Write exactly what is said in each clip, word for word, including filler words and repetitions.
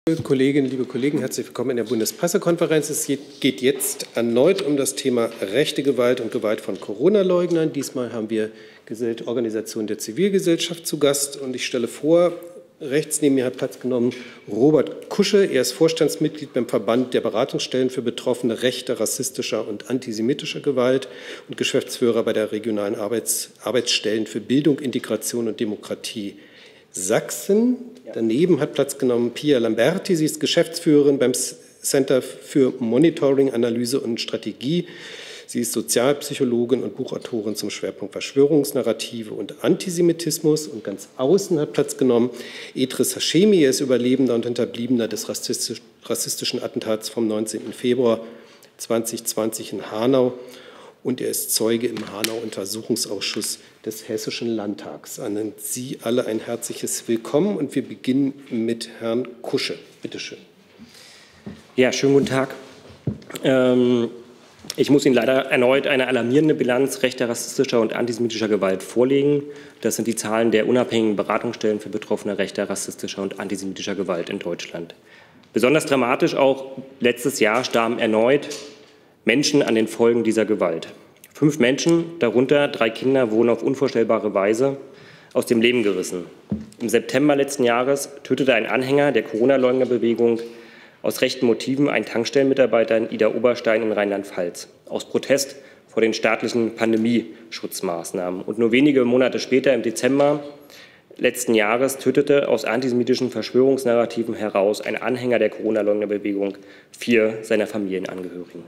Kolleginnen, liebe Kollegen, herzlich willkommen in der Bundespressekonferenz. Es geht jetzt erneut um das Thema rechte Gewalt und Gewalt von Corona-Leugnern. Diesmal haben wir Organisationen der Zivilgesellschaft zu Gast. Und ich stelle vor, rechts neben mir hat Platz genommen Robert Kusche. Er ist Vorstandsmitglied beim Verband der Beratungsstellen für Betroffene rechter, rassistischer und antisemitischer Gewalt und Geschäftsführer bei der regionalen Arbeits Arbeitsstellen für Bildung, Integration und Demokratie Sachsen. Daneben hat Platz genommen Pia Lamberti. Sie ist Geschäftsführerin beim Center für Monitoring, Analyse und Strategie. Sie ist Sozialpsychologin und Buchautorin zum Schwerpunkt Verschwörungsnarrative und Antisemitismus. Und ganz außen hat Platz genommen Edris Hashemi. Er ist Überlebender und Hinterbliebener des rassistischen Attentats vom neunzehnten Februar zweitausendzwanzig in Hanau. Und er ist Zeuge im Hanau-Untersuchungsausschuss des Hessischen Landtags. An Sie alle ein herzliches Willkommen. Und wir beginnen mit Herrn Kusche. Bitte schön. Ja, schönen guten Tag. Ähm, ich muss Ihnen leider erneut eine alarmierende Bilanz rechter, rassistischer und antisemitischer Gewalt vorlegen. Das sind die Zahlen der unabhängigen Beratungsstellen für Betroffene rechter, rassistischer und antisemitischer Gewalt in Deutschland. Besonders dramatisch auch letztes Jahr starben erneut Menschen an den Folgen dieser Gewalt. Fünf Menschen, darunter drei Kinder, wurden auf unvorstellbare Weise aus dem Leben gerissen. Im September letzten Jahres tötete ein Anhänger der Corona-Leugnerbewegung aus rechten Motiven einen Tankstellenmitarbeiter in Idar-Oberstein in Rheinland-Pfalz aus Protest vor den staatlichen Pandemieschutzmaßnahmen. Und nur wenige Monate später, im Dezember letzten Jahres, tötete aus antisemitischen Verschwörungsnarrativen heraus ein Anhänger der Corona-Leugnerbewegung vier seiner Familienangehörigen.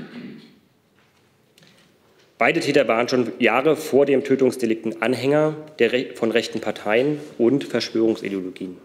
Beide Täter waren schon Jahre vor dem Tötungsdelikten Anhänger der, von rechten Parteien und Verschwörungsideologien.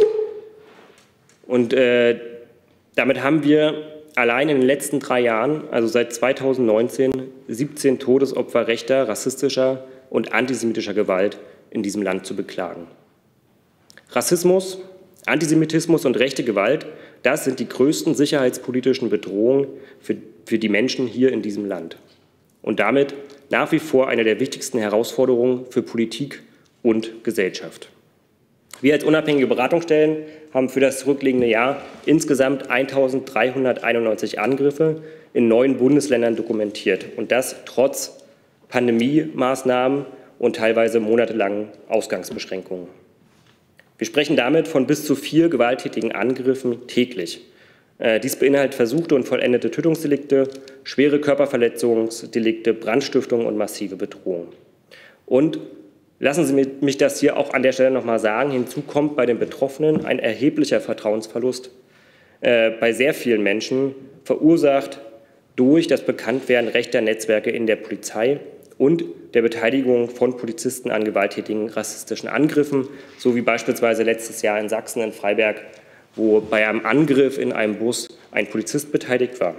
Und äh, damit haben wir allein in den letzten drei Jahren, also seit zweitausendneunzehn, siebzehn Todesopfer rechter, rassistischer und antisemitischer Gewalt in diesem Land zu beklagen. Rassismus, Antisemitismus und rechte Gewalt, das sind die größten sicherheitspolitischen Bedrohungen für, für die Menschen hier in diesem Land. Und damit nach wie vor eine der wichtigsten Herausforderungen für Politik und Gesellschaft. Wir als unabhängige Beratungsstellen haben für das zurückliegende Jahr insgesamt eintausenddreihunderteinundneunzig Angriffe in neun Bundesländern dokumentiert. Und das trotz Pandemiemaßnahmen und teilweise monatelangen Ausgangsbeschränkungen. Wir sprechen damit von bis zu vier gewalttätigen Angriffen täglich. Äh, dies beinhaltet versuchte und vollendete Tötungsdelikte, schwere Körperverletzungsdelikte, Brandstiftung und massive Bedrohung. Und lassen Sie mich das hier auch an der Stelle noch mal sagen, hinzu kommt bei den Betroffenen ein erheblicher Vertrauensverlust äh, bei sehr vielen Menschen, verursacht durch das Bekanntwerden rechter Netzwerke in der Polizei und der Beteiligung von Polizisten an gewalttätigen rassistischen Angriffen, so wie beispielsweise letztes Jahr in Sachsen, in Freiberg, wo bei einem Angriff in einem Bus ein Polizist beteiligt war.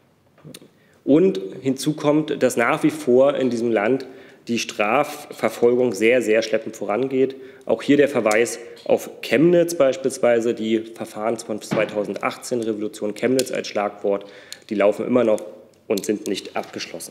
Und hinzu kommt, dass nach wie vor in diesem Land die Strafverfolgung sehr, sehr schleppend vorangeht. Auch hier der Verweis auf Chemnitz beispielsweise, die Verfahren von zweitausendachtzehn, Revolution Chemnitz als Schlagwort, die laufen immer noch und sind nicht abgeschlossen.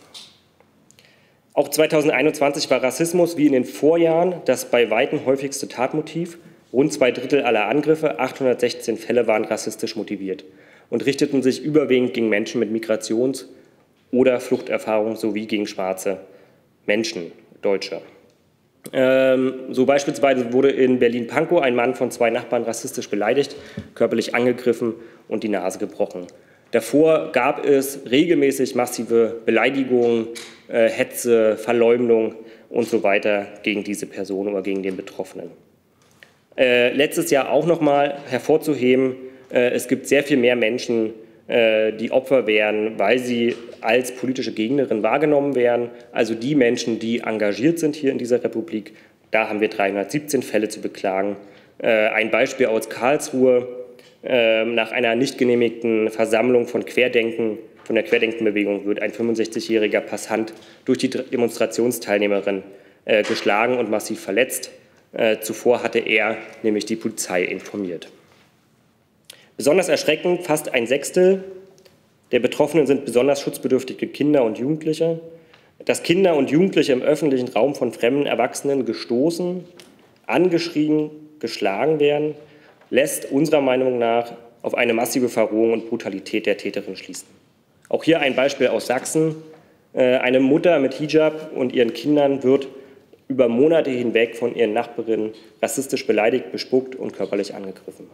Auch zweitausendeinundzwanzig war Rassismus wie in den Vorjahren das bei weitem häufigste Tatmotiv. Rund zwei Drittel aller Angriffe, achthundertsechzehn Fälle, waren rassistisch motiviert und richteten sich überwiegend gegen Menschen mit Migrations- oder Fluchterfahrung sowie gegen schwarze Menschen, Deutsche. Ähm, so beispielsweise wurde in Berlin-Pankow ein Mann von zwei Nachbarn rassistisch beleidigt, körperlich angegriffen und die Nase gebrochen. Davor gab es regelmäßig massive Beleidigungen, äh, Hetze, Verleumdung und so weiter gegen diese Person oder gegen den Betroffenen. Äh, letztes Jahr auch noch mal hervorzuheben, äh, es gibt sehr viel mehr Menschen, äh, die Opfer werden, weil sie als politische Gegnerin wahrgenommen werden. Also die Menschen, die engagiert sind hier in dieser Republik, da haben wir dreihundertsiebzehn Fälle zu beklagen. Äh, ein Beispiel aus Karlsruhe: äh, Nach einer nicht genehmigten Versammlung von Querdenken, von der Querdenkenbewegung wird ein fünfundsechzigjähriger Passant durch die Demonstrationsteilnehmerin äh, geschlagen und massiv verletzt. Äh, zuvor hatte er nämlich die Polizei informiert. Besonders erschreckend, fast ein Sechstel der Betroffenen sind besonders schutzbedürftige Kinder und Jugendliche. Dass Kinder und Jugendliche im öffentlichen Raum von fremden Erwachsenen gestoßen, angeschrien, geschlagen werden, lässt unserer Meinung nach auf eine massive Verrohung und Brutalität der Täterin schließen. Auch hier ein Beispiel aus Sachsen. Eine Mutter mit Hijab und ihren Kindern wird über Monate hinweg von ihren Nachbarinnen rassistisch beleidigt, bespuckt und körperlich angegriffen.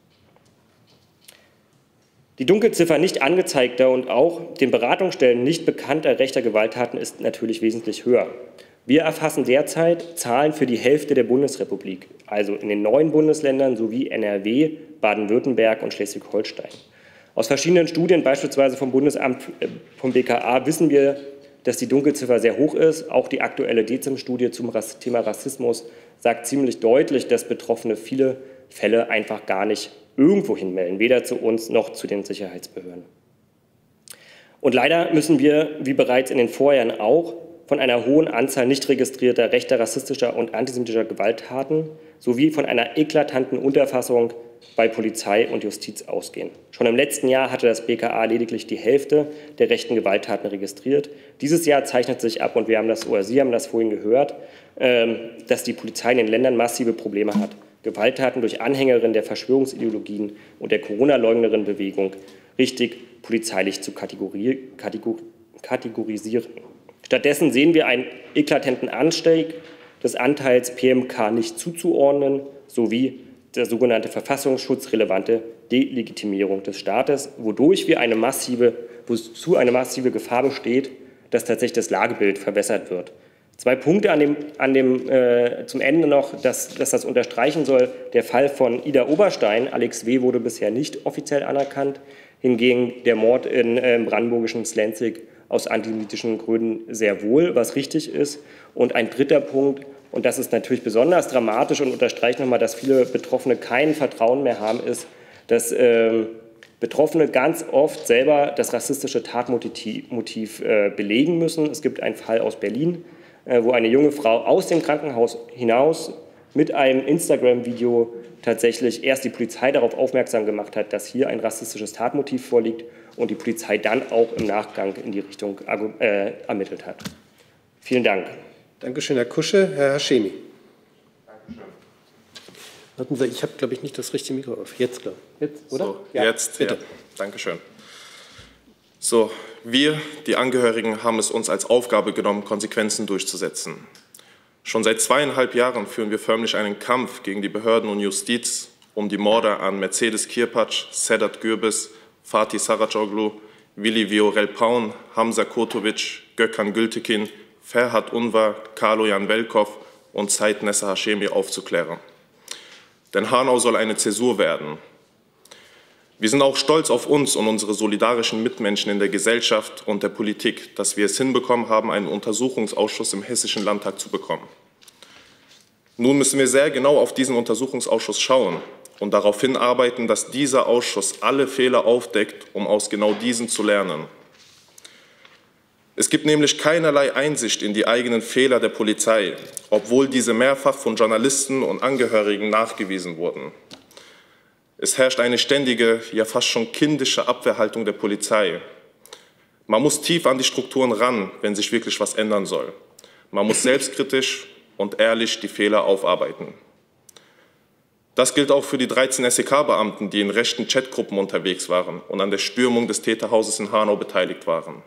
Die Dunkelziffer nicht angezeigter und auch den Beratungsstellen nicht bekannter rechter Gewalttaten ist natürlich wesentlich höher. Wir erfassen derzeit Zahlen für die Hälfte der Bundesrepublik, also in den neuen Bundesländern sowie N R W, Baden-Württemberg und Schleswig-Holstein. Aus verschiedenen Studien, beispielsweise vom Bundesamt, vom B K A, wissen wir, dass die Dunkelziffer sehr hoch ist. Auch die aktuelle D E Z I M-Studie zum Thema Rassismus sagt ziemlich deutlich, dass Betroffene viele Fälle einfach gar nicht irgendwo hinmelden, weder zu uns noch zu den Sicherheitsbehörden. Und leider müssen wir, wie bereits in den Vorjahren auch, von einer hohen Anzahl nicht registrierter rechter, rassistischer und antisemitischer Gewalttaten sowie von einer eklatanten Unterfassung bei Polizei und Justiz ausgehen. Schon im letzten Jahr hatte das B K A lediglich die Hälfte der rechten Gewalttaten registriert. Dieses Jahr zeichnet sich ab, und wir haben das, oder Sie haben das vorhin gehört, dass die Polizei in den Ländern massive Probleme hat, Gewalttaten durch Anhängerinnen der Verschwörungsideologien und der Corona-Leugnerinnen-Bewegung richtig polizeilich zu kategori kategor kategorisieren. Stattdessen sehen wir einen eklatanten Anstieg des Anteils P M K nicht zuzuordnen, sowie der sogenannte verfassungsschutzrelevante Delegitimierung des Staates, wodurch wir eine massive, wozu eine massive Gefahr besteht, dass tatsächlich das Lagebild verwässert wird. Zwei Punkte an dem, an dem, äh, zum Ende noch, dass, dass das unterstreichen soll. Der Fall von Ida Oberstein, Alex W., wurde bisher nicht offiziell anerkannt. Hingegen der Mord in äh, brandenburgischen Slenzig aus antisemitischen Gründen sehr wohl, was richtig ist. Und ein dritter Punkt, und das ist natürlich besonders dramatisch und unterstreicht nochmal, dass viele Betroffene kein Vertrauen mehr haben, ist, dass äh, Betroffene ganz oft selber das rassistische Tatmotiv Motiv, äh, belegen müssen. Es gibt einen Fall aus Berlin, äh, wo eine junge Frau aus dem Krankenhaus hinaus mit einem Instagram-Video tatsächlich erst die Polizei darauf aufmerksam gemacht hat, dass hier ein rassistisches Tatmotiv vorliegt und die Polizei dann auch im Nachgang in die Richtung äh, ermittelt hat. Vielen Dank. Dankeschön, Herr Kusche. Herr Hashemi. Dankeschön. Warten Sie, ich habe, glaube ich, nicht das richtige Mikro auf. Jetzt, glaube ich. Jetzt, oder? So, ja, jetzt, bitte. Ja. Dankeschön. So, wir, die Angehörigen, haben es uns als Aufgabe genommen, Konsequenzen durchzusetzen. Schon seit zweieinhalb Jahren führen wir förmlich einen Kampf gegen die Behörden und Justiz um die Morde an Mercedes Kirpac, Sedat Gürbüz, Fatih Saracoglu, Willi Viorel Paun, Hamza Kurtovic, Gökhan Gültekin, Ferhat Unvar, Kaloyan Velkov und Said Nessa Hashemi aufzuklären. Denn Hanau soll eine Zäsur werden. Wir sind auch stolz auf uns und unsere solidarischen Mitmenschen in der Gesellschaft und der Politik, dass wir es hinbekommen haben, einen Untersuchungsausschuss im Hessischen Landtag zu bekommen. Nun müssen wir sehr genau auf diesen Untersuchungsausschuss schauen und darauf hinarbeiten, dass dieser Ausschuss alle Fehler aufdeckt, um aus genau diesen zu lernen. Es gibt nämlich keinerlei Einsicht in die eigenen Fehler der Polizei, obwohl diese mehrfach von Journalisten und Angehörigen nachgewiesen wurden. Es herrscht eine ständige, ja fast schon kindische Abwehrhaltung der Polizei. Man muss tief an die Strukturen ran, wenn sich wirklich was ändern soll. Man muss selbstkritisch und ehrlich die Fehler aufarbeiten. Das gilt auch für die dreizehn S E K-Beamten, die in rechten Chatgruppen unterwegs waren und an der Stürmung des Täterhauses in Hanau beteiligt waren.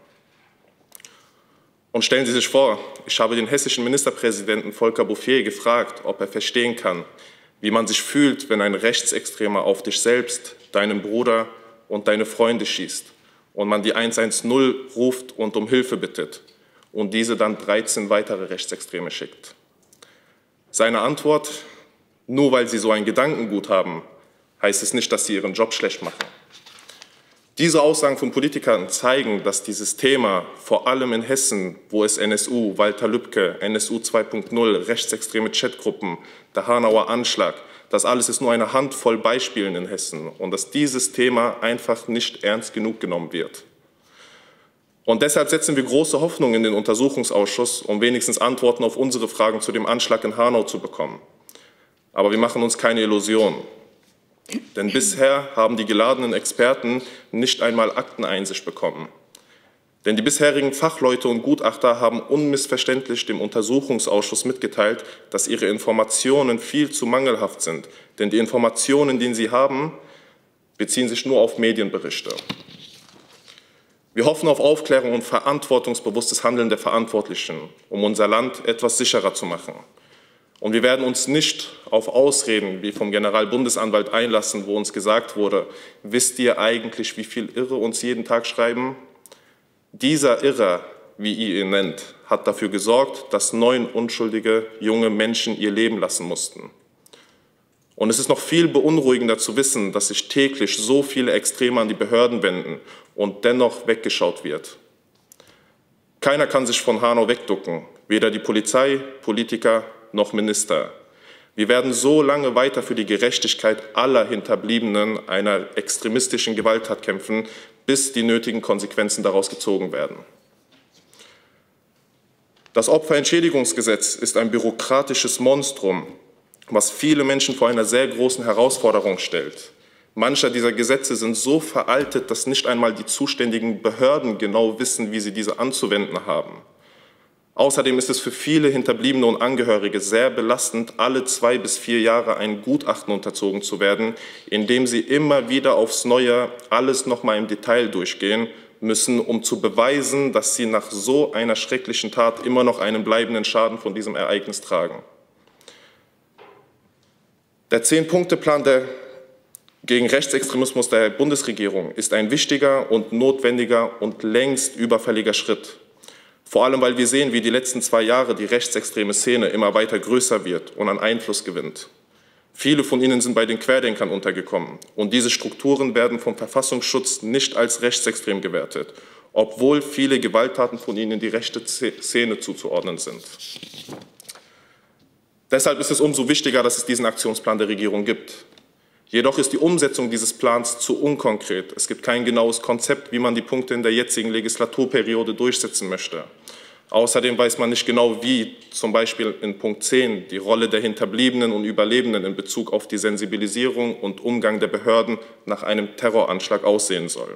Und stellen Sie sich vor, ich habe den hessischen Ministerpräsidenten Volker Bouffier gefragt, ob er verstehen kann, wie man sich fühlt, wenn ein Rechtsextremer auf dich selbst, deinen Bruder und deine Freunde schießt und man die eins eins null ruft und um Hilfe bittet und diese dann dreizehn weitere Rechtsextreme schickt. Seine Antwort: Nur weil sie so ein Gedankengut haben, heißt es nicht, dass sie ihren Job schlecht machen. Diese Aussagen von Politikern zeigen, dass dieses Thema vor allem in Hessen, wo es N S U, Walter Lübcke, N S U zwei punkt null, rechtsextreme Chatgruppen, der Hanauer Anschlag, das alles ist nur eine Handvoll Beispielen in Hessen und dass dieses Thema einfach nicht ernst genug genommen wird. Und deshalb setzen wir große Hoffnung in den Untersuchungsausschuss, um wenigstens Antworten auf unsere Fragen zu dem Anschlag in Hanau zu bekommen. Aber wir machen uns keine Illusionen. Denn bisher haben die geladenen Experten nicht einmal Akteneinsicht bekommen. Denn die bisherigen Fachleute und Gutachter haben unmissverständlich dem Untersuchungsausschuss mitgeteilt, dass ihre Informationen viel zu mangelhaft sind. Denn die Informationen, die sie haben, beziehen sich nur auf Medienberichte. Wir hoffen auf Aufklärung und verantwortungsbewusstes Handeln der Verantwortlichen, um unser Land etwas sicherer zu machen. Und wir werden uns nicht auf Ausreden wie vom Generalbundesanwalt einlassen, wo uns gesagt wurde, wisst ihr eigentlich, wie viel Irre uns jeden Tag schreiben? Dieser Irrer, wie ihr ihn nennt, hat dafür gesorgt, dass neun unschuldige junge Menschen ihr Leben lassen mussten. Und es ist noch viel beunruhigender zu wissen, dass sich täglich so viele Extreme an die Behörden wenden und dennoch weggeschaut wird. Keiner kann sich von Hanau wegducken, weder die Polizei, Politiker noch Minister. Wir werden so lange weiter für die Gerechtigkeit aller Hinterbliebenen einer extremistischen Gewalttat kämpfen, bis die nötigen Konsequenzen daraus gezogen werden. Das Opferentschädigungsgesetz ist ein bürokratisches Monstrum, was viele Menschen vor einer sehr großen Herausforderung stellt. Manche dieser Gesetze sind so veraltet, dass nicht einmal die zuständigen Behörden genau wissen, wie sie diese anzuwenden haben. Außerdem ist es für viele Hinterbliebene und Angehörige sehr belastend, alle zwei bis vier Jahre ein Gutachten unterzogen zu werden, in dem sie immer wieder aufs Neue alles noch mal im Detail durchgehen müssen, um zu beweisen, dass sie nach so einer schrecklichen Tat immer noch einen bleibenden Schaden von diesem Ereignis tragen. Der Zehn-Punkte-Plan der gegen Rechtsextremismus der Bundesregierung ist ein wichtiger und notwendiger und längst überfälliger Schritt. Vor allem, weil wir sehen, wie die letzten zwei Jahre die rechtsextreme Szene immer weiter größer wird und an Einfluss gewinnt. Viele von ihnen sind bei den Querdenkern untergekommen. Und diese Strukturen werden vom Verfassungsschutz nicht als rechtsextrem gewertet, obwohl viele Gewalttaten von ihnen in die rechte Szene zuzuordnen sind. Deshalb ist es umso wichtiger, dass es diesen Aktionsplan der Regierung gibt. Jedoch ist die Umsetzung dieses Plans zu unkonkret. Es gibt kein genaues Konzept, wie man die Punkte in der jetzigen Legislaturperiode durchsetzen möchte. Außerdem weiß man nicht genau, wie zum Beispiel in Punkt zehn die Rolle der Hinterbliebenen und Überlebenden in Bezug auf die Sensibilisierung und Umgang der Behörden nach einem Terroranschlag aussehen soll.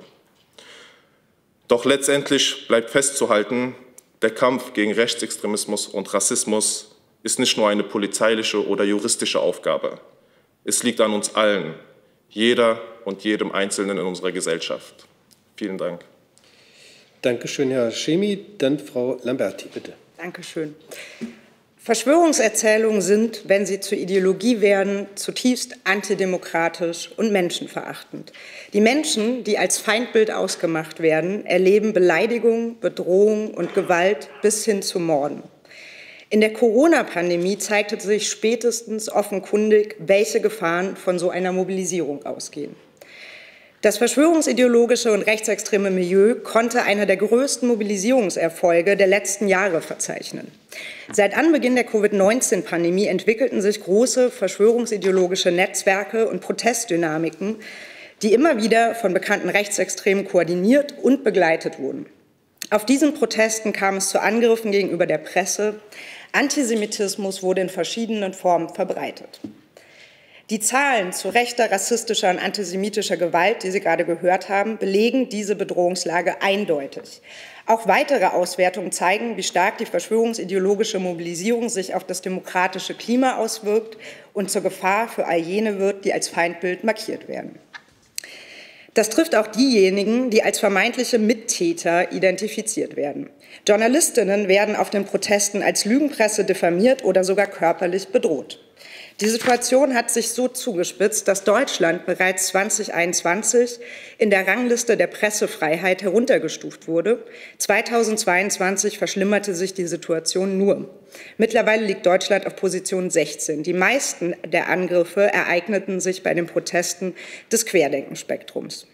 Doch letztendlich bleibt festzuhalten, der Kampf gegen Rechtsextremismus und Rassismus ist nicht nur eine polizeiliche oder juristische Aufgabe. Es liegt an uns allen, jeder und jedem Einzelnen in unserer Gesellschaft. Vielen Dank. Dankeschön, Herr Schemi. Dann Frau Lamberti, bitte. Dankeschön. Verschwörungserzählungen sind, wenn sie zur Ideologie werden, zutiefst antidemokratisch und menschenverachtend. Die Menschen, die als Feindbild ausgemacht werden, erleben Beleidigung, Bedrohung und Gewalt bis hin zu Morden. In der Corona-Pandemie zeigte sich spätestens offenkundig, welche Gefahren von so einer Mobilisierung ausgehen. Das verschwörungsideologische und rechtsextreme Milieu konnte einer der größten Mobilisierungserfolge der letzten Jahre verzeichnen. Seit Anbeginn der Covid neunzehn Pandemie entwickelten sich große verschwörungsideologische Netzwerke und Protestdynamiken, die immer wieder von bekannten Rechtsextremen koordiniert und begleitet wurden. Auf diesen Protesten kam es zu Angriffen gegenüber der Presse. Antisemitismus wurde in verschiedenen Formen verbreitet. Die Zahlen zu rechter, rassistischer und antisemitischer Gewalt, die Sie gerade gehört haben, belegen diese Bedrohungslage eindeutig. Auch weitere Auswertungen zeigen, wie stark die verschwörungsideologische Mobilisierung sich auf das demokratische Klima auswirkt und zur Gefahr für all jene wird, die als Feindbild markiert werden. Das trifft auch diejenigen, die als vermeintliche Mittäter identifiziert werden. Journalistinnen werden auf den Protesten als Lügenpresse diffamiert oder sogar körperlich bedroht. Die Situation hat sich so zugespitzt, dass Deutschland bereits zweitausendeinundzwanzig in der Rangliste der Pressefreiheit heruntergestuft wurde. zweitausendzweiundzwanzig verschlimmerte sich die Situation nur. Mittlerweile liegt Deutschland auf Position sechzehn. Die meisten der Angriffe ereigneten sich bei den Protesten des Querdenkenspektrums.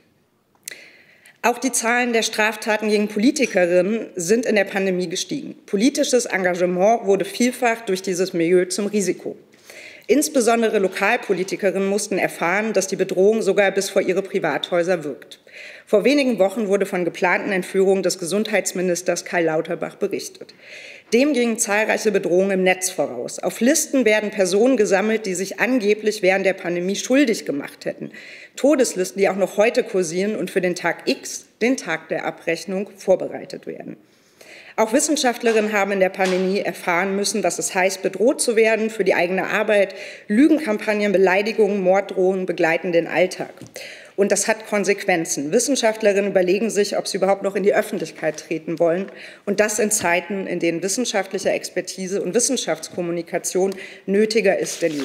Auch die Zahlen der Straftaten gegen Politikerinnen sind in der Pandemie gestiegen. Politisches Engagement wurde vielfach durch dieses Milieu zum Risiko. Insbesondere Lokalpolitikerinnen mussten erfahren, dass die Bedrohung sogar bis vor ihre Privathäuser wirkt. Vor wenigen Wochen wurde von geplanten Entführungen des Gesundheitsministers Karl Lauterbach berichtet. Dem gingen zahlreiche Bedrohungen im Netz voraus. Auf Listen werden Personen gesammelt, die sich angeblich während der Pandemie schuldig gemacht hätten. Todeslisten, die auch noch heute kursieren und für den Tag X, den Tag der Abrechnung, vorbereitet werden. Auch Wissenschaftlerinnen haben in der Pandemie erfahren müssen, was es heißt, bedroht zu werden für die eigene Arbeit. Lügenkampagnen, Beleidigungen, Morddrohungen begleiten den Alltag. Und das hat Konsequenzen. Wissenschaftlerinnen überlegen sich, ob sie überhaupt noch in die Öffentlichkeit treten wollen. Und das in Zeiten, in denen wissenschaftliche Expertise und Wissenschaftskommunikation nötiger ist denn je.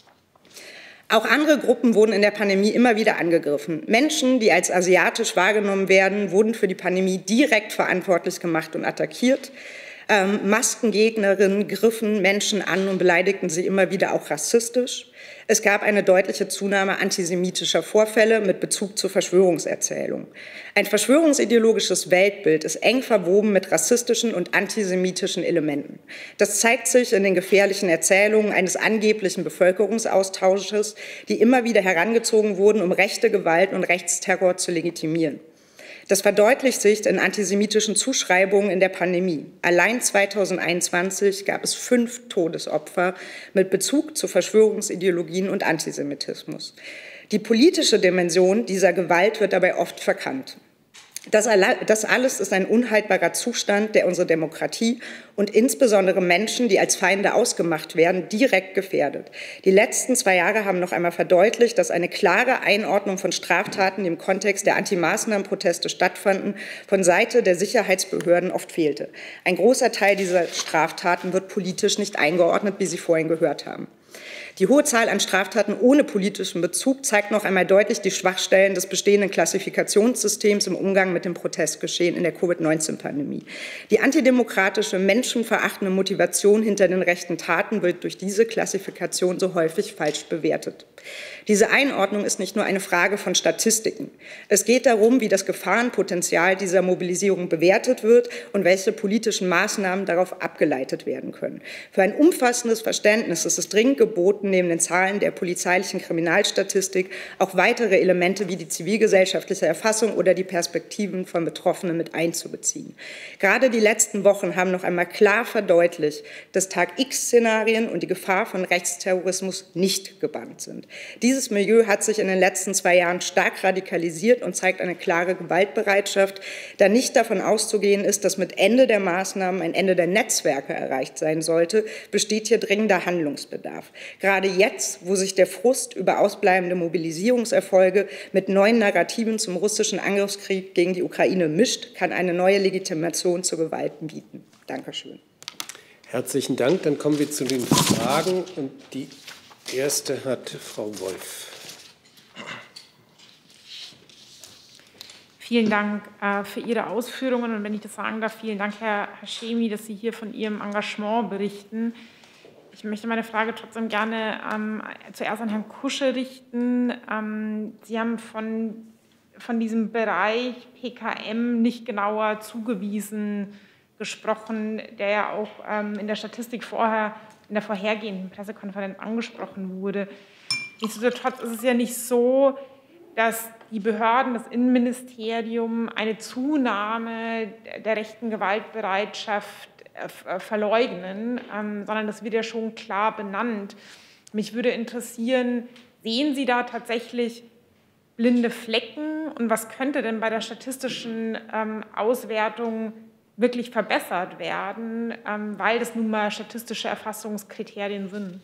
Auch andere Gruppen wurden in der Pandemie immer wieder angegriffen. Menschen, die als asiatisch wahrgenommen werden, wurden für die Pandemie direkt verantwortlich gemacht und attackiert. Ähm, Maskengegnerinnen griffen Menschen an und beleidigten sie immer wieder auch rassistisch. Es gab eine deutliche Zunahme antisemitischer Vorfälle mit Bezug zu Verschwörungserzählungen. Ein verschwörungsideologisches Weltbild ist eng verwoben mit rassistischen und antisemitischen Elementen. Das zeigt sich in den gefährlichen Erzählungen eines angeblichen Bevölkerungsaustausches, die immer wieder herangezogen wurden, um rechte Gewalt und Rechtsterror zu legitimieren. Das verdeutlicht sich in antisemitischen Zuschreibungen in der Pandemie. Allein zweitausendeinundzwanzig gab es fünf Todesopfer mit Bezug zu Verschwörungsideologien und Antisemitismus. Die politische Dimension dieser Gewalt wird dabei oft verkannt. Das alles ist ein unhaltbarer Zustand, der unsere Demokratie und insbesondere Menschen, die als Feinde ausgemacht werden, direkt gefährdet. Die letzten zwei Jahre haben noch einmal verdeutlicht, dass eine klare Einordnung von Straftaten, die im Kontext der Antimaßnahmenproteste stattfanden, von Seite der Sicherheitsbehörden oft fehlte. Ein großer Teil dieser Straftaten wird politisch nicht eingeordnet, wie Sie vorhin gehört haben. Die hohe Zahl an Straftaten ohne politischen Bezug zeigt noch einmal deutlich die Schwachstellen des bestehenden Klassifikationssystems im Umgang mit dem Protestgeschehen in der Covid neunzehn Pandemie. Die antidemokratische, menschenverachtende Motivation hinter den rechten Taten wird durch diese Klassifikation so häufig falsch bewertet. Diese Einordnung ist nicht nur eine Frage von Statistiken. Es geht darum, wie das Gefahrenpotenzial dieser Mobilisierung bewertet wird und welche politischen Maßnahmen darauf abgeleitet werden können. Für ein umfassendes Verständnis ist es dringend geboten, neben den Zahlen der polizeilichen Kriminalstatistik auch weitere Elemente wie die zivilgesellschaftliche Erfassung oder die Perspektiven von Betroffenen mit einzubeziehen. Gerade die letzten Wochen haben noch einmal klar verdeutlicht, dass Tag-X-Szenarien und die Gefahr von Rechtsterrorismus nicht gebannt sind. Dieses Milieu hat sich in den letzten zwei Jahren stark radikalisiert und zeigt eine klare Gewaltbereitschaft, da nicht davon auszugehen ist, dass mit Ende der Maßnahmen ein Ende der Netzwerke erreicht sein sollte, besteht hier dringender Handlungsbedarf. Gerade jetzt, wo sich der Frust über ausbleibende Mobilisierungserfolge mit neuen Narrativen zum russischen Angriffskrieg gegen die Ukraine mischt, kann eine neue Legitimation zur Gewalt bieten. Dankeschön. Herzlichen Dank. Dann kommen wir zu den Fragen. Und die erste hat Frau Wolf. Vielen Dank äh, für Ihre Ausführungen. Und wenn ich das sagen darf, vielen Dank, Herr Hashemi, dass Sie hier von Ihrem Engagement berichten. Ich möchte meine Frage trotzdem gerne ähm, zuerst an Herrn Kusche richten. Ähm, Sie haben von, von diesem Bereich P K M nicht genauer zugewiesen gesprochen, der ja auch ähm, in der Statistik vorher, in der vorhergehenden Pressekonferenz angesprochen wurde. Nichtsdestotrotz ist es ja nicht so, dass die Behörden, das Innenministerium eine Zunahme der rechten Gewaltbereitschaft verleugnen, ähm, sondern das wird ja schon klar benannt. Mich würde interessieren, sehen Sie da tatsächlich blinde Flecken und was könnte denn bei der statistischen ähm, Auswertung wirklich verbessert werden, ähm, weil das nun mal statistische Erfassungskriterien sind?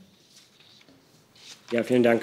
Ja, vielen Dank.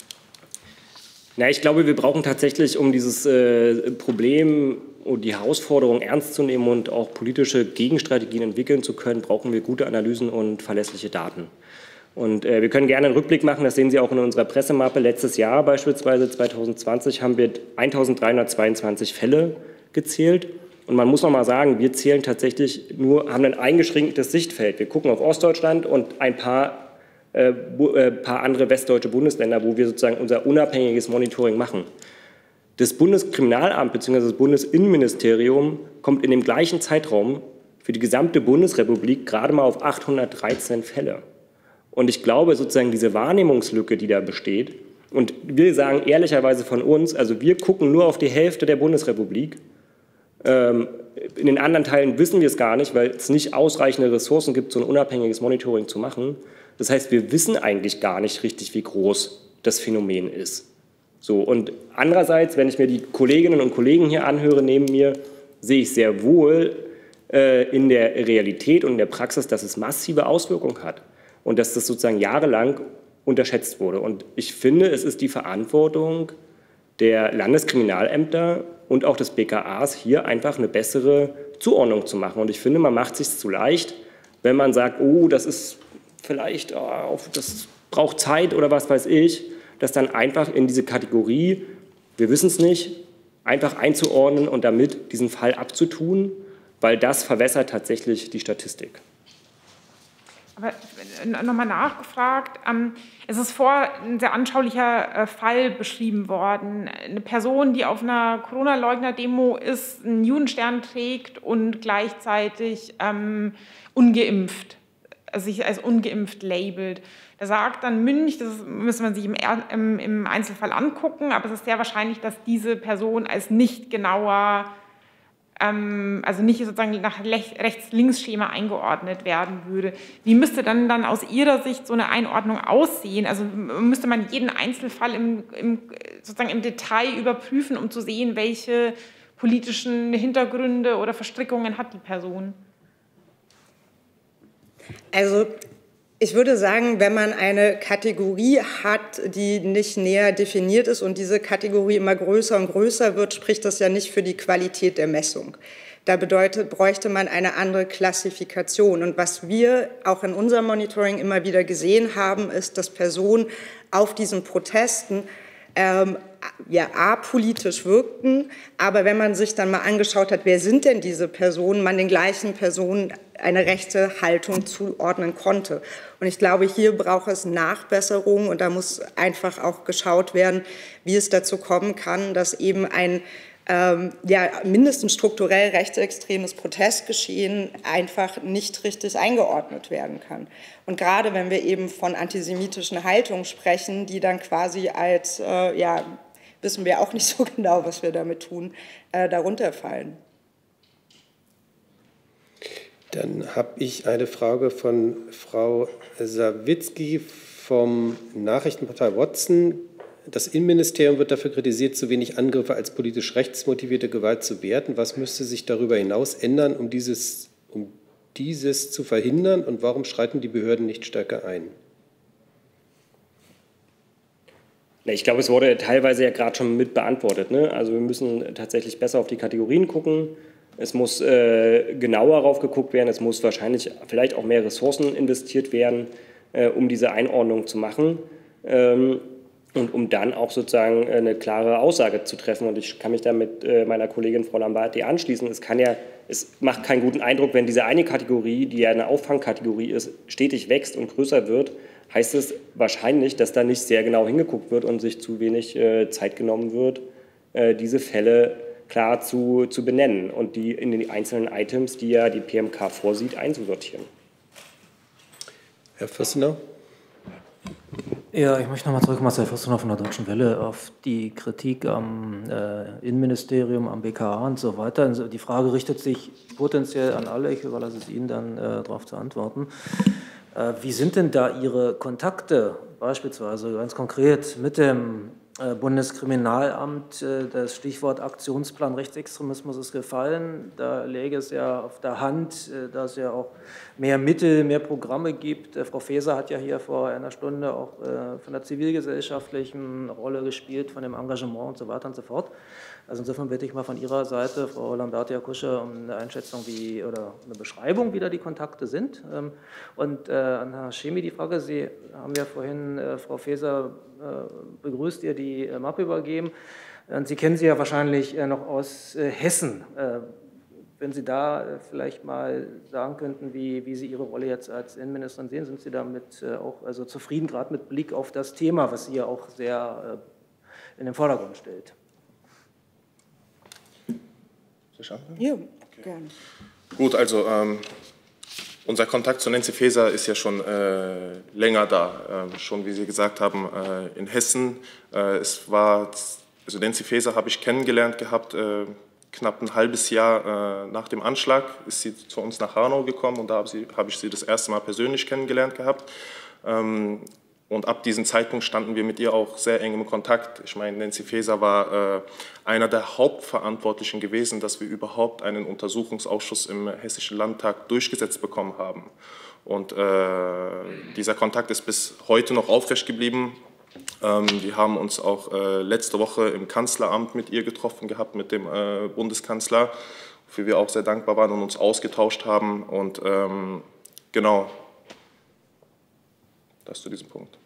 Na, ich glaube, wir brauchen tatsächlich, um dieses äh, Problem und die Herausforderung ernst zu nehmen und auch politische Gegenstrategien entwickeln zu können, brauchen wir gute Analysen und verlässliche Daten. Und äh, wir können gerne einen Rückblick machen, das sehen Sie auch in unserer Pressemappe. Letztes Jahr beispielsweise zweitausendzwanzig haben wir eintausenddreihundertzweiundzwanzig Fälle gezählt. Und man muss noch mal sagen, wir zählen tatsächlich nur, haben ein eingeschränktes Sichtfeld. Wir gucken auf Ostdeutschland und ein paar Äh, äh, paar andere westdeutsche Bundesländer, wo wir sozusagen unser unabhängiges Monitoring machen. Das Bundeskriminalamt bzw. das Bundesinnenministerium kommt in dem gleichen Zeitraum für die gesamte Bundesrepublik gerade mal auf achthundertdreizehn Fälle. Und ich glaube, sozusagen diese Wahrnehmungslücke, die da besteht, und wir sagen ehrlicherweise von uns, also wir gucken nur auf die Hälfte der Bundesrepublik. Ähm, in den anderen Teilen wissen wir es gar nicht, weil es nicht ausreichende Ressourcen gibt, so ein unabhängiges Monitoring zu machen. Das heißt, wir wissen eigentlich gar nicht richtig, wie groß das Phänomen ist. So, und andererseits, wenn ich mir die Kolleginnen und Kollegen hier anhöre neben mir, sehe ich sehr wohl äh, in der Realität und in der Praxis, dass es massive Auswirkungen hat und dass das sozusagen jahrelang unterschätzt wurde. Und ich finde, es ist die Verantwortung der Landeskriminalämter und auch des B K As hier einfach eine bessere Zuordnung zu machen. Und ich finde, man macht es sich zu leicht, wenn man sagt, oh, das ist vielleicht, oh, das braucht Zeit oder was weiß ich, das dann einfach in diese Kategorie, wir wissen es nicht, einfach einzuordnen und damit diesen Fall abzutun, weil das verwässert tatsächlich die Statistik. Aber nochmal nachgefragt, ähm, es ist vor ein sehr anschaulicher äh, Fall beschrieben worden. Eine Person, die auf einer Corona-Leugner-Demo ist, einen Judenstern trägt und gleichzeitig ähm, ungeimpft, also sich als ungeimpft labelt. Da sagt dann Münch, das müsste man sich im, im, im Einzelfall angucken, aber es ist sehr wahrscheinlich, dass diese Person als nicht genauer, ähm, also nicht sozusagen nach Rechts-Links-Schema eingeordnet werden würde. Wie müsste dann, dann aus Ihrer Sicht so eine Einordnung aussehen? Also müsste man jeden Einzelfall im, im, sozusagen im Detail überprüfen, um zu sehen, welche politischen Hintergründe oder Verstrickungen hat die Person? Also ich würde sagen, wenn man eine Kategorie hat, die nicht näher definiert ist und diese Kategorie immer größer und größer wird, spricht das ja nicht für die Qualität der Messung. Da bedeutet, bräuchte man eine andere Klassifikation. Und was wir auch in unserem Monitoring immer wieder gesehen haben, ist, dass Personen auf diesen Protesten ähm, ja, apolitisch wirkten, aber wenn man sich dann mal angeschaut hat, wer sind denn diese Personen, man den gleichen Personen eine rechte Haltung zuordnen konnte. Und ich glaube, hier braucht es Nachbesserungen und da muss einfach auch geschaut werden, wie es dazu kommen kann, dass eben ein ähm, ja, mindestens strukturell rechtsextremes Protestgeschehen einfach nicht richtig eingeordnet werden kann. Und gerade wenn wir eben von antisemitischen Haltungen sprechen, die dann quasi als, äh, ja, wissen wir auch nicht so genau, was wir damit tun, äh, darunter fallen. Dann habe ich eine Frage von Frau Sawicki vom Nachrichtenportal Watson. Das Innenministerium wird dafür kritisiert, zu wenig Angriffe als politisch rechtsmotivierte Gewalt zu werten. Was müsste sich darüber hinaus ändern, um dieses, um dieses zu verhindern? Und warum schreiten die Behörden nicht stärker ein? Ich glaube, es wurde teilweise ja gerade schon mit beantwortet, ne? Also wir müssen tatsächlich besser auf die Kategorien gucken. Es muss äh, genauer darauf geguckt werden. Es muss wahrscheinlich vielleicht auch mehr Ressourcen investiert werden, äh, um diese Einordnung zu machen. Ähm, und um dann auch sozusagen eine klare Aussage zu treffen. Und ich kann mich da mit äh, meiner Kollegin Frau Lamberti anschließen. Es kann ja, es macht keinen guten Eindruck, wenn diese eine Kategorie, die ja eine Auffangkategorie ist, stetig wächst und größer wird, heißt es wahrscheinlich, dass da nicht sehr genau hingeguckt wird und sich zu wenig äh, Zeit genommen wird, äh, diese Fälle klar zu, zu benennen und die in den einzelnen Items, die ja die P M K vorsieht, einzusortieren. Herr Fürstenau. Ja, ich möchte nochmal zurück, Marcel Fürstenau von der Deutschen Welle, auf die Kritik am äh, Innenministerium, am B K A und so weiter. Also die Frage richtet sich potenziell an alle, ich überlasse es Ihnen dann äh, darauf zu antworten. Äh, wie sind denn da Ihre Kontakte, beispielsweise ganz konkret mit dem Bundeskriminalamt? Das Stichwort Aktionsplan Rechtsextremismus ist gefallen. Da läge es ja auf der Hand, dass es ja auch mehr Mittel, mehr Programme gibt. Frau Faeser hat ja hier vor einer Stunde auch von der zivilgesellschaftlichen Rolle gespielt, von dem Engagement und so weiter und so fort. Also insofern bitte ich mal von Ihrer Seite, Frau Lamberti, Herr Kusche, um eine Einschätzung wie, oder eine Beschreibung, wie da die Kontakte sind. Und an Herrn Schemi die Frage, Sie haben ja vorhin Frau Faeser begrüßt, ihr die Mappe übergeben. Und Sie kennen sie ja wahrscheinlich noch aus Hessen. Wenn Sie da vielleicht mal sagen könnten, wie, wie Sie Ihre Rolle jetzt als Innenministerin sehen, sind Sie damit auch also zufrieden, gerade mit Blick auf das Thema, was Sie ja auch sehr in den Vordergrund stellt? Ja, okay. Gerne. Gut, also ähm, unser Kontakt zu Nancy Faeser ist ja schon äh, länger da, äh, schon wie Sie gesagt haben, äh, in Hessen. Äh, es war, also Nancy Faeser habe ich kennengelernt gehabt, äh, knapp ein halbes Jahr äh, nach dem Anschlag ist sie zu uns nach Hanau gekommen und da habe hab ich sie das erste Mal persönlich kennengelernt gehabt. Ähm, Und ab diesem Zeitpunkt standen wir mit ihr auch sehr eng im Kontakt. Ich meine, Nancy Faeser war äh, einer der Hauptverantwortlichen gewesen, dass wir überhaupt einen Untersuchungsausschuss im Hessischen Landtag durchgesetzt bekommen haben. Und äh, dieser Kontakt ist bis heute noch aufrecht geblieben. Ähm, wir haben uns auch äh, letzte Woche im Kanzleramt mit ihr getroffen gehabt, mit dem äh, Bundeskanzler, wofür wir auch sehr dankbar waren und uns ausgetauscht haben. Und ähm, genau, das zu diesem Punkt.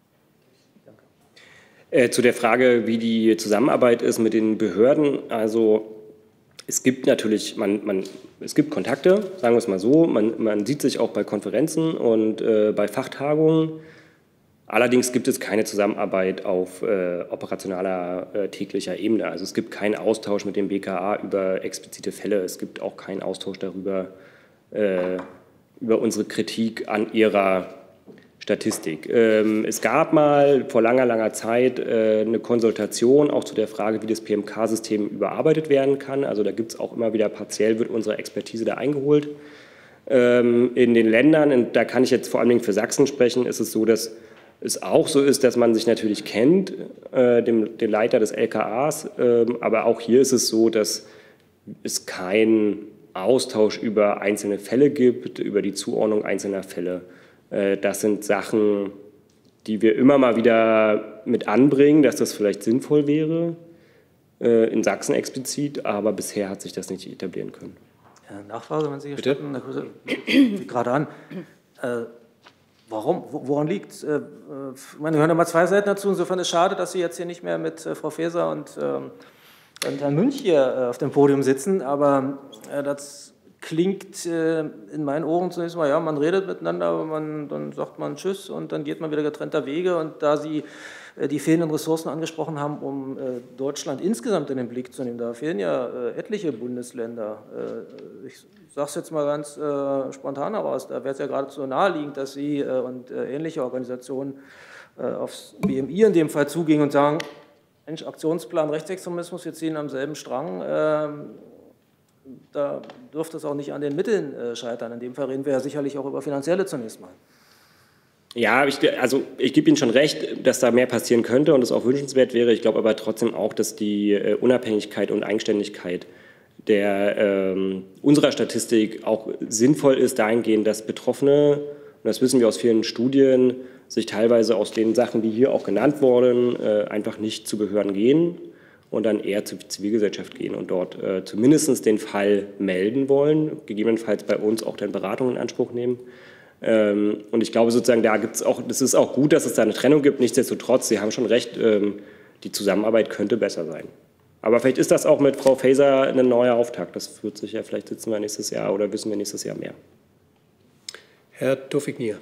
Äh, zu der Frage, wie die Zusammenarbeit ist mit den Behörden. Also es gibt natürlich, man, man, es gibt Kontakte, sagen wir es mal so. Man, man sieht sich auch bei Konferenzen und äh, bei Fachtagungen. Allerdings gibt es keine Zusammenarbeit auf äh, operationaler äh, täglicher Ebene. Also es gibt keinen Austausch mit dem B K A über explizite Fälle. Es gibt auch keinen Austausch darüber, äh, über unsere Kritik an ihrer Statistik. Ähm, es gab mal vor langer, langer Zeit äh, eine Konsultation auch zu der Frage, wie das P M K-System überarbeitet werden kann. Also da gibt es auch immer wieder partiell, wird unsere Expertise da eingeholt. Ähm, in den Ländern, und da kann ich jetzt vor allen Dingen für Sachsen sprechen, ist es so, dass es auch so ist, dass man sich natürlich kennt, äh, dem, den Leiter des L K As, äh, aber auch hier ist es so, dass es keinen Austausch über einzelne Fälle gibt, über die Zuordnung einzelner Fälle. Äh, das sind Sachen, die wir immer mal wieder mit anbringen, dass das vielleicht sinnvoll wäre, äh, in Sachsen explizit, aber bisher hat sich das nicht etablieren können. Ja, Nachfrage, wenn Sie gestatten, Herr Kruse, fängt gerade an. Äh, Warum? Woran liegt es? Äh, wir hören immer zwei Seiten dazu. Insofern ist es schade, dass Sie jetzt hier nicht mehr mit äh, Frau Faeser und, ähm, und Herrn Münch hier äh, auf dem Podium sitzen. Aber äh, das klingt äh, in meinen Ohren zunächst mal, ja, man redet miteinander, aber man, dann sagt man Tschüss und dann geht man wieder getrennter Wege. Und da Sie äh, die fehlenden Ressourcen angesprochen haben, um äh, Deutschland insgesamt in den Blick zu nehmen, da fehlen ja äh, etliche Bundesländer. Äh, ich sage es jetzt mal ganz äh, spontan heraus, da wäre es ja geradezu naheliegend, dass Sie äh, und äh, ähnliche Organisationen äh, aufs B M I in dem Fall zugingen und sagen, Mensch, Aktionsplan Rechtsextremismus, wir ziehen am selben Strang, äh, da dürfte es auch nicht an den Mitteln äh, scheitern. In dem Fall reden wir ja sicherlich auch über finanzielle zunächst mal. Ja, ich, also ich gebe Ihnen schon recht, dass da mehr passieren könnte und es auch wünschenswert wäre. Ich glaube aber trotzdem auch, dass die äh, Unabhängigkeit und Eigenständigkeit der ähm, unserer Statistik auch sinnvoll ist dahingehend, dass Betroffene, und das wissen wir aus vielen Studien, sich teilweise aus den Sachen, die hier auch genannt wurden, äh, einfach nicht zu Behörden gehen und dann eher zur Zivilgesellschaft gehen und dort äh, zumindest den Fall melden wollen, gegebenenfalls bei uns auch dann Beratung in Anspruch nehmen. Ähm, und ich glaube sozusagen, da gibt es auch, das ist auch gut, dass es da eine Trennung gibt. Nichtsdestotrotz, Sie haben schon recht, ähm, die Zusammenarbeit könnte besser sein. Aber vielleicht ist das auch mit Frau Faeser ein neuer Auftakt. Das wird sich ja, vielleicht sitzen wir nächstes Jahr oder wissen wir nächstes Jahr mehr. Herr Tawfik-Nia.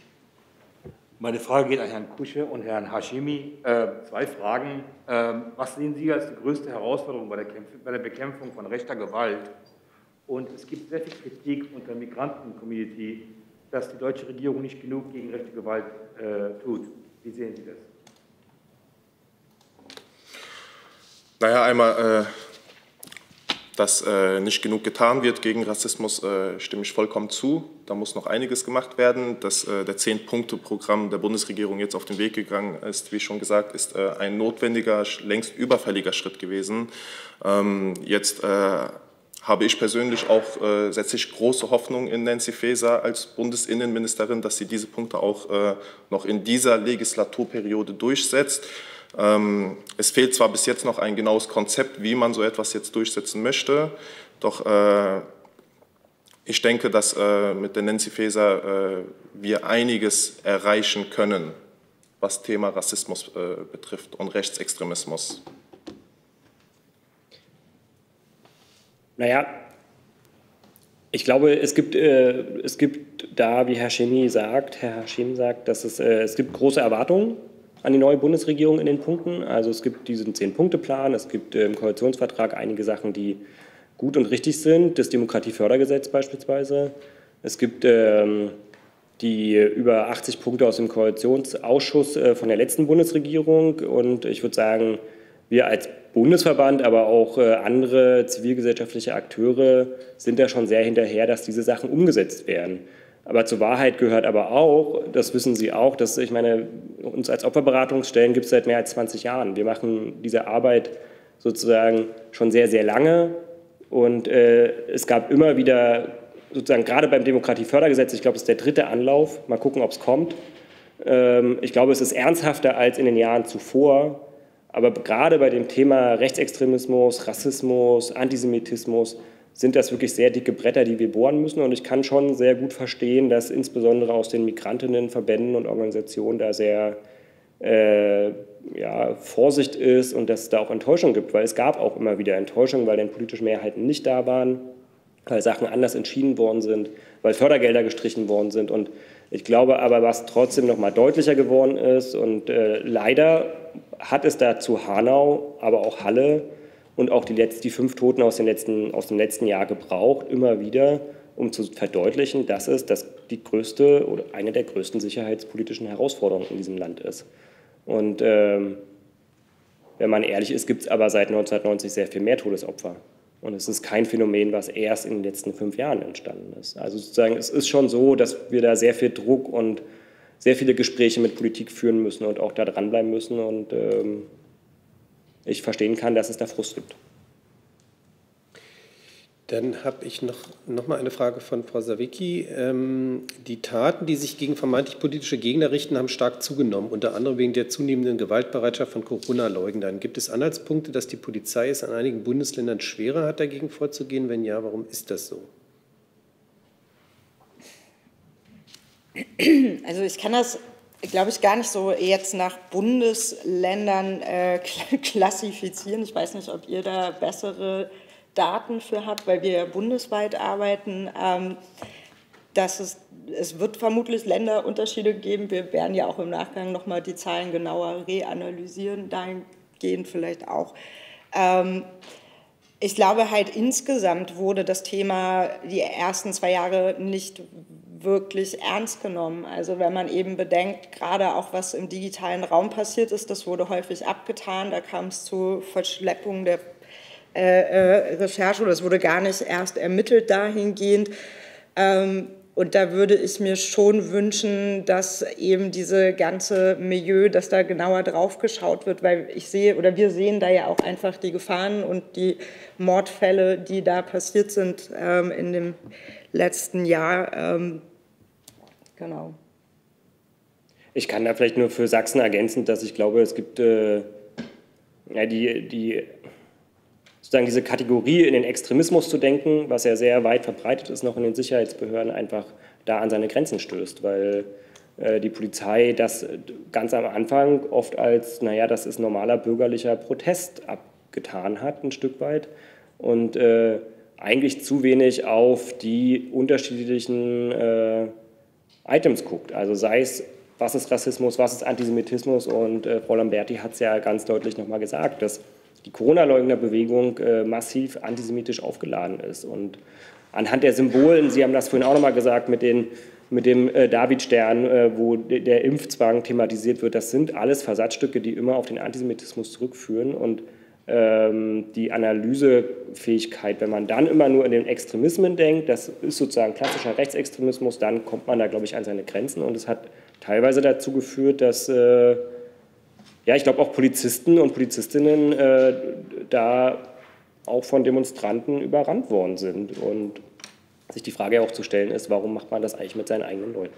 Meine Frage geht an Herrn Kusche und Herrn Hashemi. Äh, zwei Fragen. Ähm, was sehen Sie als die größte Herausforderung bei der, bei der Bekämpfung von rechter Gewalt? Und es gibt sehr viel Kritik unter der Migranten-Community, dass die deutsche Regierung nicht genug gegen rechte Gewalt äh, tut. Wie sehen Sie das? Naja, einmal, äh, dass äh, nicht genug getan wird gegen Rassismus, äh, stimme ich vollkommen zu. Da muss noch einiges gemacht werden. Dass äh, der Zehn-Punkte-Programm der Bundesregierung jetzt auf den Weg gegangen ist, wie schon gesagt, ist äh, ein notwendiger, längst überfälliger Schritt gewesen. Ähm, jetzt äh, habe ich persönlich auch, äh, setze ich große Hoffnung in Nancy Faeser als Bundesinnenministerin, dass sie diese Punkte auch äh, noch in dieser Legislaturperiode durchsetzt. Ähm, es fehlt zwar bis jetzt noch ein genaues Konzept, wie man so etwas jetzt durchsetzen möchte, doch äh, ich denke, dass äh, mit der Nancy Faeser äh, wir einiges erreichen können, was Thema Rassismus äh, betrifft und Rechtsextremismus. Naja, ich glaube, es gibt, äh, es gibt da, wie Herr Hashemi sagt, Herr Hashemi sagt, dass es, äh, es gibt große Erwartungen an die neue Bundesregierung in den Punkten. Also es gibt diesen Zehn-Punkte-Plan, es gibt äh, im Koalitionsvertrag einige Sachen, die gut und richtig sind, das Demokratiefördergesetz beispielsweise. Es gibt ähm, die über achtzig Punkte aus dem Koalitionsausschuss äh, von der letzten Bundesregierung und ich würde sagen, wir als Bundesverband, aber auch äh, andere zivilgesellschaftliche Akteure sind da schon sehr hinterher, dass diese Sachen umgesetzt werden. Aber zur Wahrheit gehört aber auch, das wissen Sie auch, dass ich meine, uns als Opferberatungsstellen gibt es seit mehr als zwanzig Jahren. Wir machen diese Arbeit sozusagen schon sehr, sehr lange und äh, es gab immer wieder, sozusagen gerade beim Demokratiefördergesetz, ich glaube, es ist der dritte Anlauf, mal gucken, ob es kommt, Ähm, ich glaube, es ist ernsthafter als in den Jahren zuvor. Aber gerade bei dem Thema Rechtsextremismus, Rassismus, Antisemitismus sind das wirklich sehr dicke Bretter, die wir bohren müssen. Und ich kann schon sehr gut verstehen, dass insbesondere aus den Migrantinnenverbänden und Organisationen da sehr äh, ja, Vorsicht ist und dass es da auch Enttäuschung gibt. Weil es gab auch immer wieder Enttäuschung, weil dann politische Mehrheiten nicht da waren, weil Sachen anders entschieden worden sind, weil Fördergelder gestrichen worden sind. Und ich glaube aber, was trotzdem noch mal deutlicher geworden ist und äh, leider hat es dazu Hanau, aber auch Halle und auch die, Letz-, die fünf Toten aus, den letzten, aus dem letzten Jahr gebraucht, immer wieder, um zu verdeutlichen, dass es das die größte oder eine der größten sicherheitspolitischen Herausforderungen in diesem Land ist. Und ähm, wenn man ehrlich ist, gibt es aber seit neunzehnhundertneunzig sehr viel mehr Todesopfer. Und es ist kein Phänomen, was erst in den letzten fünf Jahren entstanden ist. Also sozusagen, es ist schon so, dass wir da sehr viel Druck und sehr viele Gespräche mit Politik führen müssen und auch da dranbleiben müssen. Und ähm, ich verstehen kann, dass es da Frust gibt. Dann habe ich noch, noch mal eine Frage von Frau Sawicki. Ähm, die Taten, die sich gegen vermeintlich politische Gegner richten, haben stark zugenommen, unter anderem wegen der zunehmenden Gewaltbereitschaft von Corona-Leugnern. Gibt es Anhaltspunkte, dass die Polizei es an einigen Bundesländern schwerer hat, dagegen vorzugehen? Wenn ja, warum ist das so? Also ich kann das, glaube ich, gar nicht so jetzt nach Bundesländern äh, klassifizieren. Ich weiß nicht, ob ihr da bessere Daten für habt, weil wir ja bundesweit arbeiten. Ähm, dass es, es wird vermutlich Länderunterschiede geben. Wir werden ja auch im Nachgang nochmal die Zahlen genauer reanalysieren, dahingehend vielleicht auch. Ähm, ich glaube halt insgesamt wurde das Thema die ersten zwei Jahre nicht wirklich ernst genommen. Also wenn man eben bedenkt, gerade auch was im digitalen Raum passiert ist, das wurde häufig abgetan, da kam es zu Verschleppungen der äh, Recherche oder es wurde gar nicht erst ermittelt dahingehend. Ähm, und da würde ich mir schon wünschen, dass eben diese ganze Milieu, dass da genauer drauf geschaut wird, weil ich sehe oder wir sehen da ja auch einfach die Gefahren und die Mordfälle, die da passiert sind ähm, in dem letzten Jahr. Ähm, Genau. Ich kann da vielleicht nur für Sachsen ergänzen, dass ich glaube, es gibt äh, ja, die, die, sozusagen diese Kategorie in den Extremismus zu denken, was ja sehr weit verbreitet ist, noch in den Sicherheitsbehörden, einfach da an seine Grenzen stößt, weil äh, die Polizei das ganz am Anfang oft als, naja, das ist normaler bürgerlicher Protest abgetan hat, ein Stück weit. Und äh, eigentlich zu wenig auf die unterschiedlichen äh, Items guckt. Also sei es, was ist Rassismus, was ist Antisemitismus, und äh, Frau Lamberti hat es ja ganz deutlich nochmal gesagt, dass die Corona-Leugner-Bewegung äh, massiv antisemitisch aufgeladen ist. Und anhand der Symbolen, Sie haben das vorhin auch nochmal gesagt, mit, den, mit dem äh, Davidstern, äh, wo de, der Impfzwang thematisiert wird, das sind alles Versatzstücke, die immer auf den Antisemitismus zurückführen. Und ähm, die Analysefähigkeit, wenn man dann immer nur in den Extremismen denkt, das ist sozusagen klassischer Rechtsextremismus, dann kommt man da, glaube ich, an seine Grenzen. Und es hat teilweise dazu geführt, dass, äh, ja, ich glaube, auch Polizisten und Polizistinnen äh, da auch von Demonstranten überrannt worden sind. Und sich die Frage auch zu stellen ist, warum macht man das eigentlich mit seinen eigenen Leuten?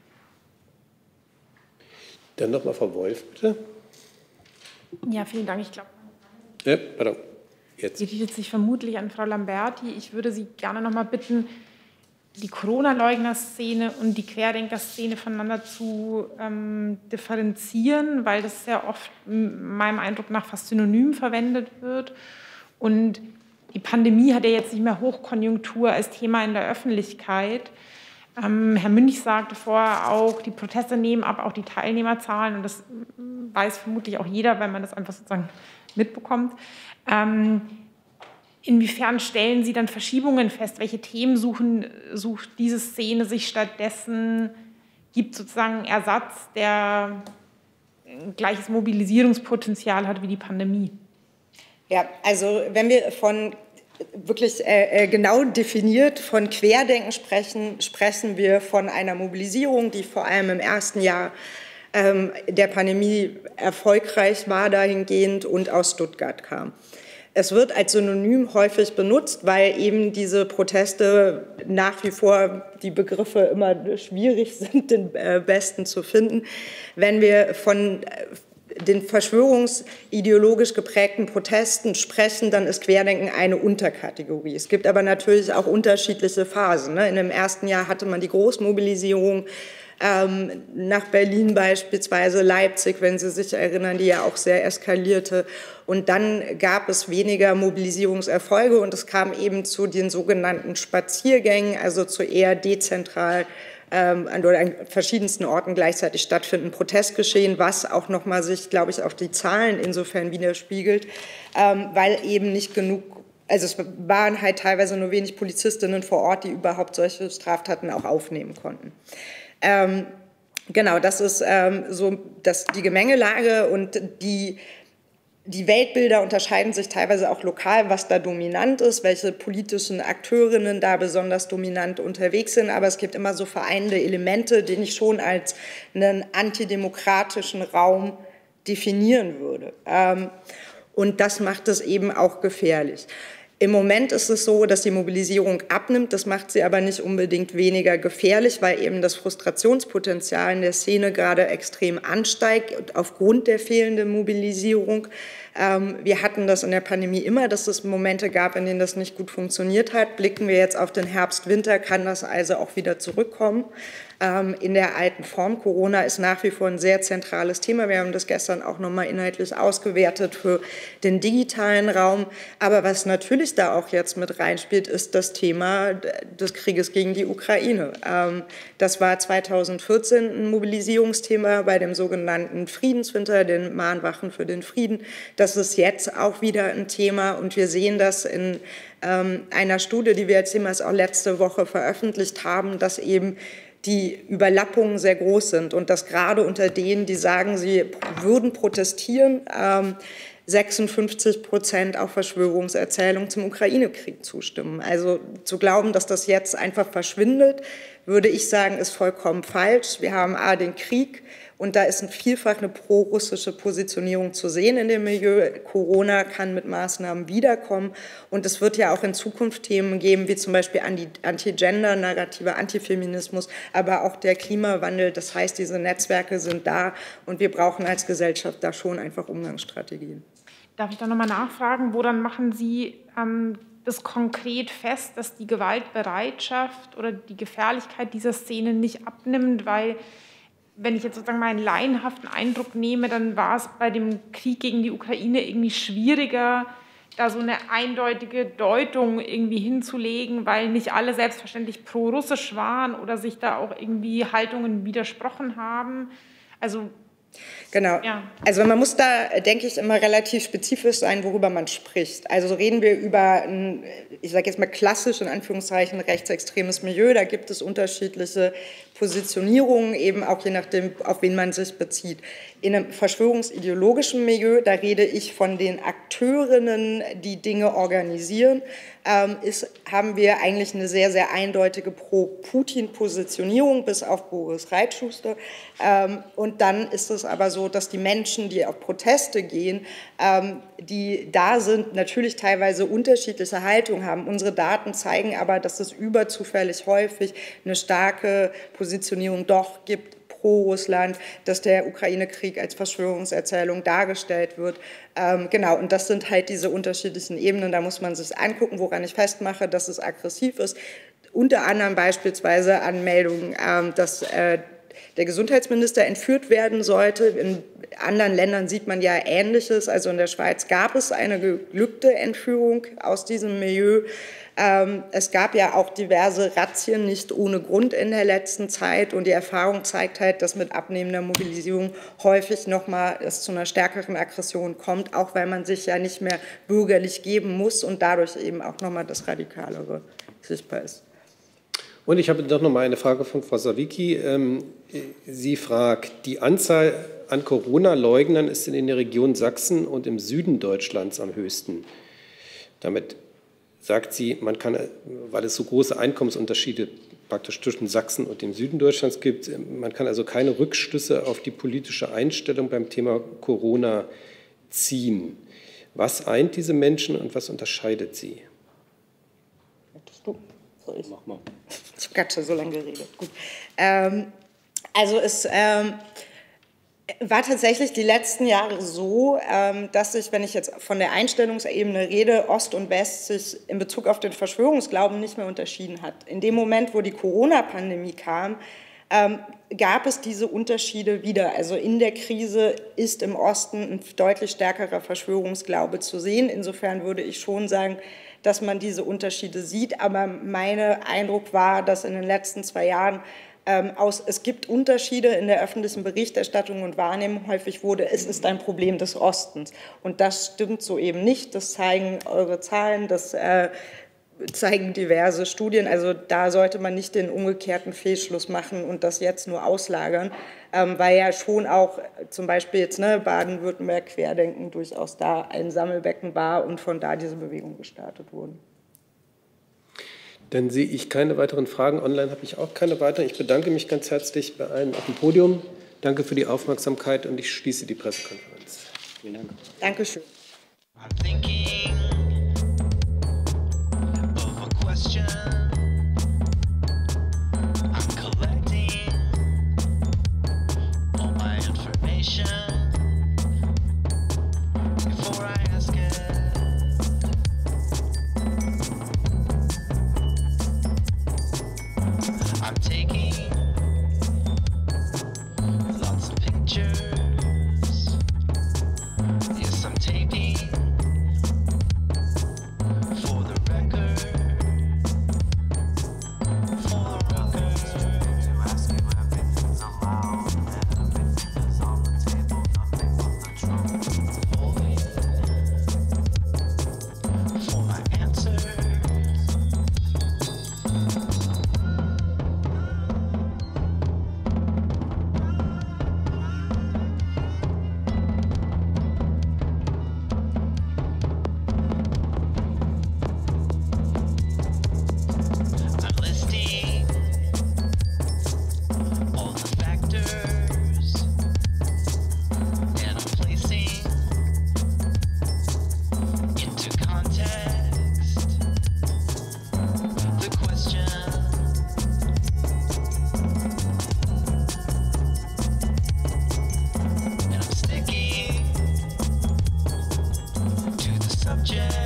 Dann nochmal Frau Wolf, bitte. Ja, vielen Dank. Ich glaube, Ja, pardon. Jetzt. die richtet sich vermutlich an Frau Lamberti. Ich würde Sie gerne noch mal bitten, die Corona-Leugner-Szene und die Querdenker-Szene voneinander zu ähm, differenzieren, weil das sehr oft meinem Eindruck nach fast synonym verwendet wird. Und die Pandemie hat ja jetzt nicht mehr Hochkonjunktur als Thema in der Öffentlichkeit. Ähm, Herr Münch sagte vorher auch, die Proteste nehmen ab, auch die Teilnehmerzahlen. Und das weiß vermutlich auch jeder, weil man das einfach sozusagen mitbekommt. Ähm, inwiefern stellen Sie dann Verschiebungen fest? Welche Themen suchen, sucht diese Szene sich stattdessen? Gibt sozusagen Ersatz, der ein gleiches Mobilisierungspotenzial hat wie die Pandemie? Ja, also wenn wir von wirklich äh, genau definiert von Querdenken sprechen, sprechen wir von einer Mobilisierung, die vor allem im ersten Jahr ähm, der Pandemie erfolgreich war dahingehend und aus Stuttgart kam. Es wird als Synonym häufig benutzt, weil eben diese Proteste nach wie vor die Begriffe immer schwierig sind, den besten zu finden. Wenn wir von den verschwörungsideologisch geprägten Protesten sprechen, dann ist Querdenken eine Unterkategorie. Es gibt aber natürlich auch unterschiedliche Phasen. In dem ersten Jahr hatte man die Großmobilisierung ähm, nach Berlin beispielsweise, Leipzig, wenn Sie sich erinnern, die ja auch sehr eskalierte. Und dann gab es weniger Mobilisierungserfolge und es kam eben zu den sogenannten Spaziergängen, also zu eher dezentral an verschiedensten Orten gleichzeitig stattfinden, Protestgeschehen, was auch nochmal sich, glaube ich, auf die Zahlen insofern widerspiegelt, ähm, weil eben nicht genug, also es waren halt teilweise nur wenig Polizistinnen vor Ort, die überhaupt solche Straftaten auch aufnehmen konnten. Ähm, genau, das ist ähm, so das, die Gemengelage und die Die Weltbilder unterscheiden sich teilweise auch lokal, was da dominant ist, welche politischen Akteurinnen da besonders dominant unterwegs sind. Aber es gibt immer so vereinende Elemente, die ich schon als einen antidemokratischen Raum definieren würde. Und das macht es eben auch gefährlich. Im Moment ist es so, dass die Mobilisierung abnimmt. Das macht sie aber nicht unbedingt weniger gefährlich, weil eben das Frustrationspotenzial in der Szene gerade extrem ansteigt aufgrund der fehlenden Mobilisierung. Wir hatten das in der Pandemie immer, dass es Momente gab, in denen das nicht gut funktioniert hat. Blicken wir jetzt auf den Herbst, Winter, kann das also auch wieder zurückkommen. In der alten Form. Corona ist nach wie vor ein sehr zentrales Thema. Wir haben das gestern auch nochmal inhaltlich ausgewertet für den digitalen Raum. Aber was natürlich da auch jetzt mit reinspielt, ist das Thema des Krieges gegen die Ukraine. Das war zweitausendvierzehn ein Mobilisierungsthema bei dem sogenannten Friedenswinter, den Mahnwachen für den Frieden. Das ist jetzt auch wieder ein Thema und wir sehen das in einer Studie, die wir jetzt jemals auch letzte Woche veröffentlicht haben, dass eben die Überlappungen sehr groß sind und dass gerade unter denen, die sagen, sie würden protestieren, ähm, sechsundfünfzig Prozent auf Verschwörungserzählungen zum Ukraine-Krieg zustimmen. Also zu glauben, dass das jetzt einfach verschwindet, würde ich sagen, ist vollkommen falsch. Wir haben A, den Krieg, und da ist vielfach eine pro-russische Positionierung zu sehen in dem Milieu. Corona kann mit Maßnahmen wiederkommen. Und es wird ja auch in Zukunft Themen geben, wie zum Beispiel Anti-Gender-Narrative, Antifeminismus, aber auch der Klimawandel. Das heißt, diese Netzwerke sind da und wir brauchen als Gesellschaft da schon einfach Umgangsstrategien. Darf ich da nochmal nachfragen, woran machen Sie ähm, das konkret fest, dass die Gewaltbereitschaft oder die Gefährlichkeit dieser Szene nicht abnimmt, weil wenn ich jetzt sozusagen meinen laienhaften Eindruck nehme, dann war es bei dem Krieg gegen die Ukraine irgendwie schwieriger, da so eine eindeutige Deutung irgendwie hinzulegen, weil nicht alle selbstverständlich pro-russisch waren oder sich da auch irgendwie Haltungen widersprochen haben. Also Genau. Ja. Also man muss da, denke ich, immer relativ spezifisch sein, worüber man spricht. Also reden wir über ein, ich sage jetzt mal klassisch in Anführungszeichen, rechtsextremes Milieu. Da gibt es unterschiedliche Positionierungen, eben auch je nachdem, auf wen man sich bezieht. In einem verschwörungsideologischen Milieu, da rede ich von den Akteurinnen, die Dinge organisieren, ähm, ist, haben wir eigentlich eine sehr, sehr eindeutige Pro-Putin-Positionierung, bis auf Boris Reitschuster. Ähm, und dann ist es aber so, dass die Menschen, die auf Proteste gehen, ähm, die da sind, natürlich teilweise unterschiedliche Haltungen haben. Unsere Daten zeigen aber, dass es überzufällig häufig eine starke Positionierung doch gibt, pro Russland, dass der Ukraine-Krieg als Verschwörungserzählung dargestellt wird. Ähm, genau, und das sind halt diese unterschiedlichen Ebenen. Da muss man sich angucken, woran ich festmache, dass es aggressiv ist. Unter anderem beispielsweise an Meldungen, ähm, dass äh, der Gesundheitsminister entführt werden sollte. In anderen Ländern sieht man ja Ähnliches. Also in der Schweiz gab es eine geglückte Entführung aus diesem Milieu. Ähm, es gab ja auch diverse Razzien, nicht ohne Grund in der letzten Zeit. Und die Erfahrung zeigt halt, dass mit abnehmender Mobilisierung häufig nochmal es zu einer stärkeren Aggression kommt, auch weil man sich ja nicht mehr bürgerlich geben muss und dadurch eben auch nochmal das Radikalere sichtbar ist. Und ich habe doch noch mal eine Frage von Frau Sawicki. Sie fragt, die Anzahl an Corona-Leugnern ist in der Region Sachsen und im Süden Deutschlands am höchsten. Damit sagt sie, man kann, weil es so große Einkommensunterschiede praktisch zwischen Sachsen und dem Süden Deutschlands gibt, man kann also keine Rückschlüsse auf die politische Einstellung beim Thema Corona ziehen. Was eint diese Menschen und was unterscheidet sie? Du? Soll ich? Mach mal. Ich habe gerade schon so lange geredet. Gut. Ähm, also es ähm, war tatsächlich die letzten Jahre so, ähm, dass sich, wenn ich jetzt von der Einstellungsebene rede, Ost und West sich in Bezug auf den Verschwörungsglauben nicht mehr unterschieden hat. In dem Moment, wo die Corona-Pandemie kam, ähm, gab es diese Unterschiede wieder. Also in der Krise ist im Osten ein deutlich stärkerer Verschwörungsglaube zu sehen. Insofern würde ich schon sagen, dass man diese Unterschiede sieht. Aber mein Eindruck war, dass in den letzten zwei Jahren ähm, aus, es gibt Unterschiede in der öffentlichen Berichterstattung und Wahrnehmung. Häufig wurde, es ist ein Problem des Ostens. Und das stimmt so eben nicht. Das zeigen eure Zahlen, das äh, zeigen diverse Studien. Also da sollte man nicht den umgekehrten Fehlschluss machen und das jetzt nur auslagern, ähm, weil ja schon auch zum Beispiel jetzt ne, Baden-Württemberg Querdenken durchaus da ein Sammelbecken war und von da diese Bewegung gestartet wurde. Dann sehe ich keine weiteren Fragen. Online habe ich auch keine weiteren. Ich bedanke mich ganz herzlich bei allen auf dem Podium. Danke für die Aufmerksamkeit und ich schließe die Pressekonferenz. Vielen Dank. Dankeschön. Question. I'm collecting all my information before I ask it. I'm taking lots of pictures. Yes, I'm taping for the record. Subject.